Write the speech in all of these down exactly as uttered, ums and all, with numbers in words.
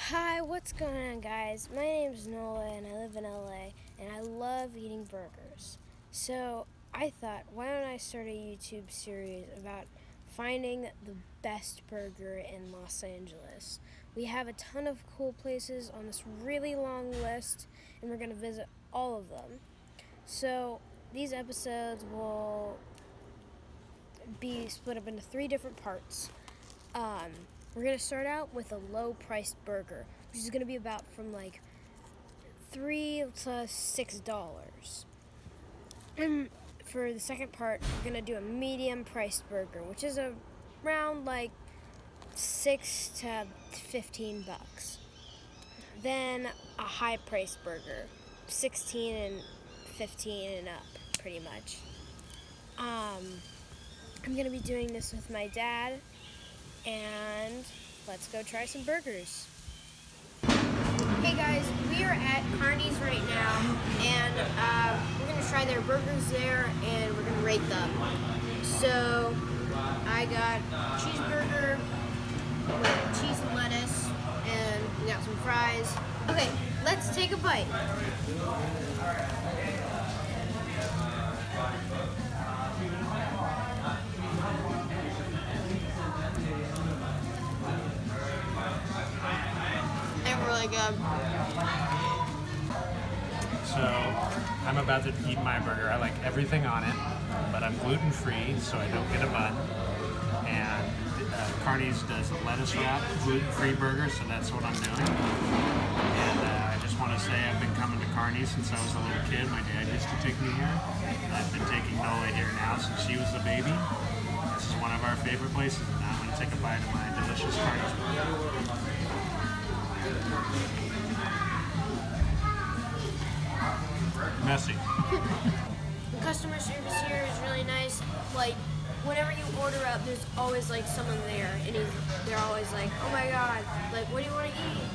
Hi, what's going on, guys? My name's Nola and I live in L A and I love eating burgers. So I thought, why don't I start a YouTube series about finding the best burger in Los Angeles? We have a ton of cool places on this really long list and we're going to visit all of them. So these episodes will be split up into three different parts. Um, we're going to start out with a low-priced burger, which is going to be about from like three to six dollars. And for the second part, we're going to do a medium-priced burger, which is around like six to fifteen bucks. Then a high-priced burger, sixteen and fifteen and up, pretty much. Um, I'm going to be doing this with my dad. And let's go try some burgers. Hey guys, we are at Carney's right now, and uh, we're going to try their burgers there, and we're going to rate them. So, I got a cheeseburger with cheese and lettuce, and we got some fries. Okay, let's take a bite. Really good. So I'm about to eat my burger. I like everything on it, but I'm gluten free, so I don't get a bun. And uh, Carney's does a lettuce wrap gluten free burger, so that's what I'm doing. And uh, I just want to say I've been coming to Carney's since I was a little kid. My dad used to take me here. I've been taking Nola here now since she was a baby. This is one of our favorite places, and now I'm going to take a bite of my delicious Carney's burger. Messy. The customer service here is really nice. Like, whenever you order up, there's always like someone there, and he's, they're always like, "Oh my God, like, what do you want to eat?"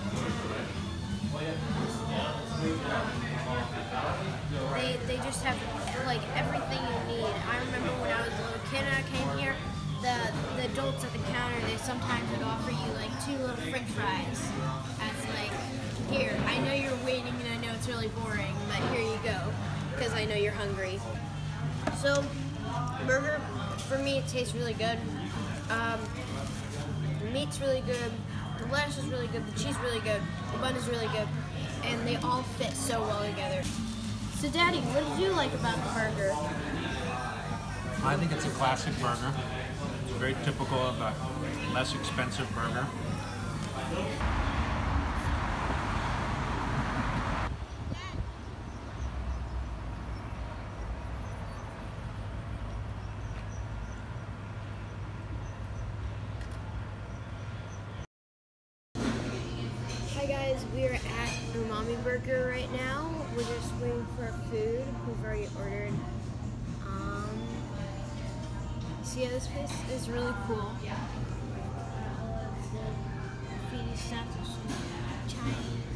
They they just have like everything you need. I remember when I was a little kid and I came here, the the adults at the counter, they sometimes would offer you like two little French fries. As like, here, I know you're waiting and I know it's really boring, but here you go, because I know you're hungry. So, burger, for me, it tastes really good. Um, the meat's really good, the lettuce is really good, the cheese is really good, the bun is really good, and they all fit so well together. So, Daddy, what did you like about the burger? I think it's a classic burger. It's very typical of a less expensive burger. Hi guys, we are at Umami Burger right now. We're just waiting for our food. We've already ordered. Um, so yeah, this place is really cool. Graffiti stuff, Chinese.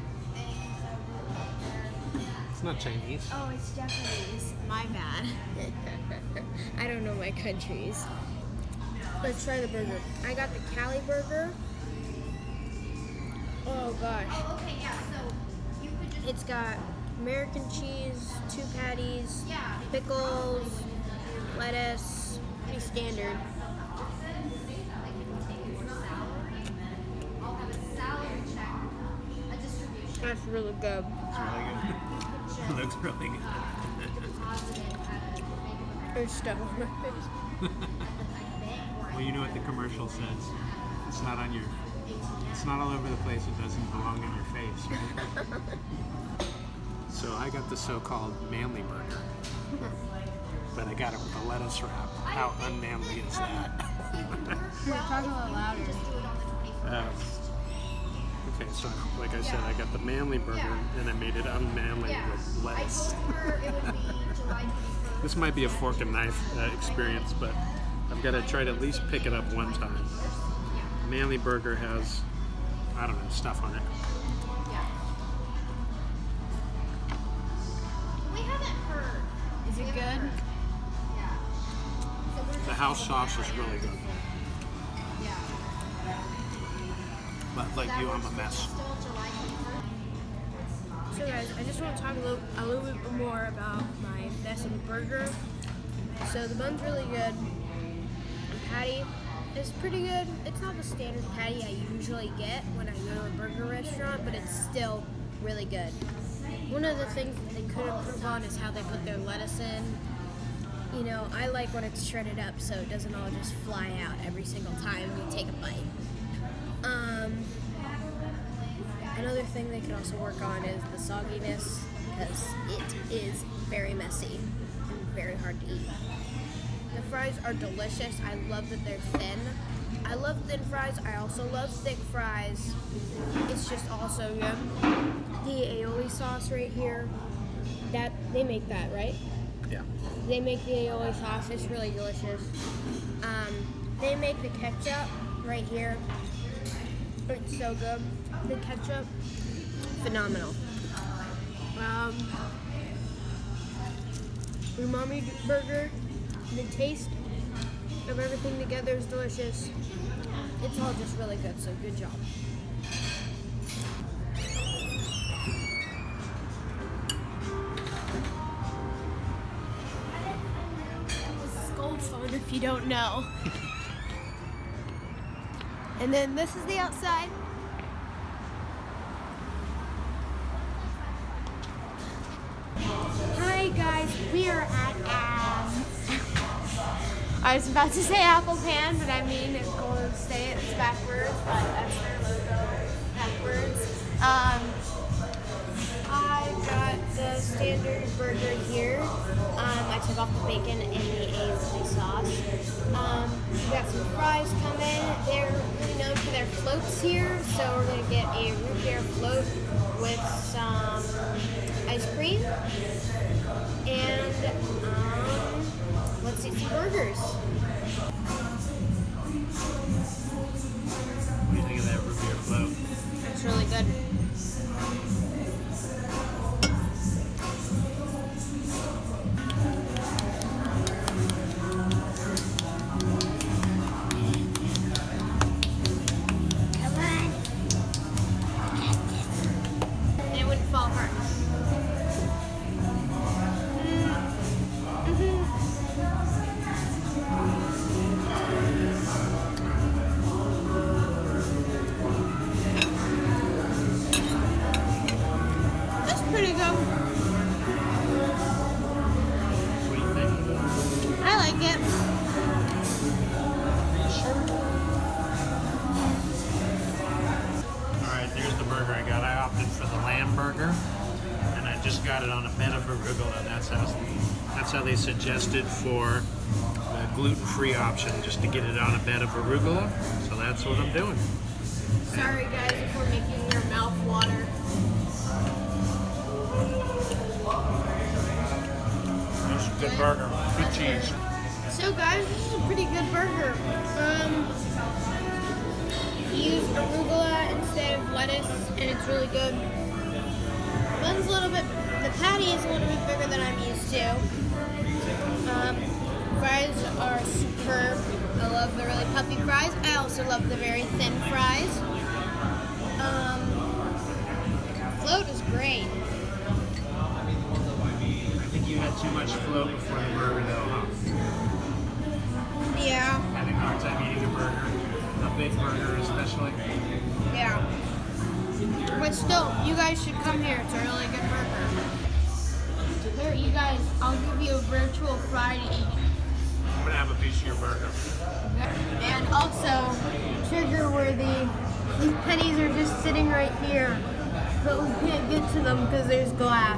It's not Chinese. Oh, it's Japanese. My bad. I don't know my countries. Let's try the burger. I got the Cali burger. Oh gosh. Oh, okay, yeah, so you could just... It's got American cheese, two patties, Yeah. pickles, lettuce, pretty standard. I'll have a salary check, a distribution. That's really good. It's really good. It looks really good. There's stuff on my face. Well, you know what the commercial says. It's not on your... It's not all over the place. It doesn't belong in your face, right? So I got the so-called manly burger, but I got it with a lettuce wrap. How unmanly is that? Talk a little louder. uh, okay, so like I said, I got the manly burger and I made it unmanly with lettuce. This might be a fork and knife uh, experience, but I've got to try to at least pick it up one time. Manly burger has, I don't know, stuff on it. We haven't heard. Is it good? Yeah. So we're The house sauce is really good. Yeah. But like you, I'm a mess. Still July twenty-first. So guys, I just want to talk a little, a little bit more about my mess of a burger. So the bun's really good. The patty is pretty good. It's not the standard patty I usually get when I go to a burger restaurant, but it's still really good. One of the things that they could improve on is how they put their lettuce in. You know, I like when it's shredded up so it doesn't all just fly out every single time you take a bite. Um, another thing they could also work on is the sogginess, because it is very messy and very hard to eat. The fries are delicious. I love that they're thin. I love thin fries. I also love thick fries. It's just also good. The aioli sauce right here, that they make that, right? Yeah. They make the aioli sauce. It's really delicious. Um, they make the ketchup right here. It's so good. The ketchup, phenomenal. Um, umami burger. The taste of everything together is delicious. It's all just really good, so good job. This is Gold Phone if you don't know. And then this is the outside. Hi guys, we are at um, I was about to say Apple Pan, but I mean it's Golden State, it's backwards, but that's their logo backwards. Um, I got the standard burger here. Um, I took off the bacon and the aioli sauce. Um, we got some fries coming. They're really known for their floats here, so we're gonna get a root beer float with some ice cream. And um, let's eat some burgers. What do you think of that root beer float? It's really good. Come on. And it wouldn't fall apart. Pretty good. What do you think? I like it. Alright, there's the burger I got. I opted for the lamb burger, and I just got it on a bed of arugula, and that's how, that's how they suggested for the gluten-free option, just to get it on a bed of arugula, so that's what I'm doing. Sorry guys if we're making your mouth water. That's a good burger. Good cheese. So guys, this is a pretty good burger. Um, he used arugula instead of lettuce, and it's really good. Bun's a little bit, the patty is a little bit bigger than I'm used to. Um, fries are superb. I love the really puffy fries. I also love the very thin fries. Um, float is great. I think you had too much float before the burger, though, huh? Yeah, Having a hard time eating a burger, a big burger especially. yeah. But still, you guys should come here. It's a really good burger. Here, you guys, I'll give you a virtual fry to eat. I'm gonna have a piece of your burger. And also, trigger worthy. These pennies are just sitting right here, but we can't get to them because there's glass.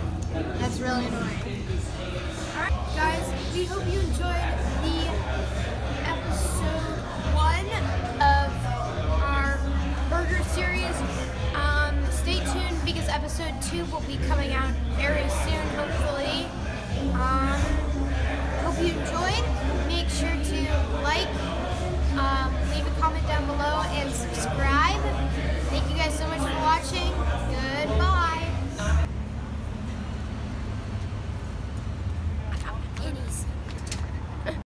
That's really annoying. Alright guys, we hope you enjoyed the